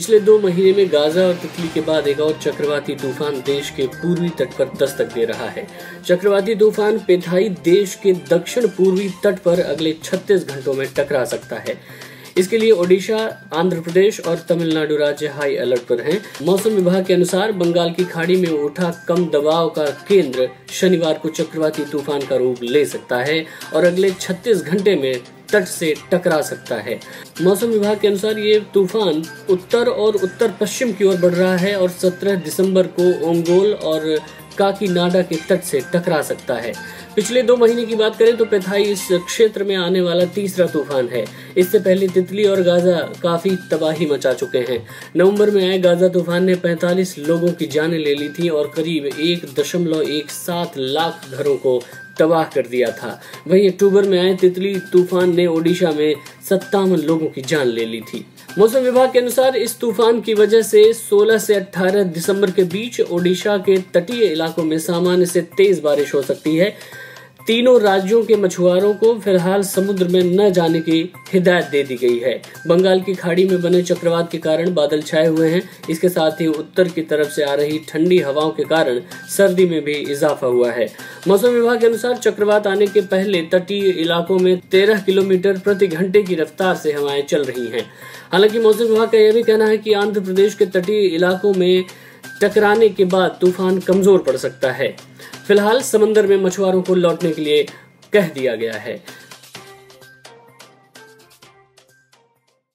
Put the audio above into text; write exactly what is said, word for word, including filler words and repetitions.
पिछले दो महीने में गाजा और तितली के बाद एक और चक्रवाती तूफान देश के पूर्वी तट पर दस्तक दे रहा है। चक्रवाती तूफान पेथाई देश के दक्षिण पूर्वी तट पर अगले छत्तीस घंटों में टकरा सकता है। इसके लिए ओडिशा, आंध्र प्रदेश और तमिलनाडु राज्य हाई अलर्ट पर हैं। मौसम विभाग के अनुसार बंगाल की खाड़ी में उठा कम दबाव का केंद्र शनिवार को चक्रवाती तूफान का रूप ले सकता है और अगले छत्तीस घंटे में तट से टकरा सकता है। मौसम विभाग के अनुसार ये तूफान उत्तर और उत्तर पश्चिम की ओर बढ़ रहा है और सत्रह दिसंबर को ओंगोल और काकीनाडा के तट से टकरा सकता है। पिछले दो महीने की बात करें तो पेथाई इस क्षेत्र में आने वाला तीसरा तूफान है। इससे पहले तितली और गाजा काफी तबाही मचा चुके हैं। नवंबर में आए गाजा तूफान ने पैंतालीस लोगों की जानें ले ली थी और करीब एक दशमलव एक सात लाख घरों को तबाह कर दिया था। वहीं अक्टूबर में आए तितली तूफान ने ओडिशा में सत्तावन लोगों की जान ले ली थी। मौसम विभाग के अनुसार इस तूफान की वजह से सोलह से अठारह दिसंबर के बीच ओडिशा के तटीय इलाकों में सामान्य से तेज बारिश हो सकती है। तीनों राज्यों के मछुआरों को फिलहाल समुद्र में न जाने की हिदायत दे दी गई है। बंगाल की खाड़ी में बने चक्रवात के कारण बादल छाए हुए हैं। इसके साथ ही उत्तर की तरफ से आ रही ठंडी हवाओं के कारण सर्दी में भी इजाफा हुआ है। मौसम विभाग के अनुसार चक्रवात आने के पहले तटीय इलाकों में तेरह किलोमीटर प्रति घंटे की रफ्तार से हवाएं चल रही हैं। हालांकि मौसम विभाग का यह भी कहना है कि आंध्र प्रदेश के तटीय इलाकों में टकराने के बाद तूफान कमजोर पड़ सकता है। फिलहाल समंदर में मछुआरों को लौटने के लिए कह दिया गया है।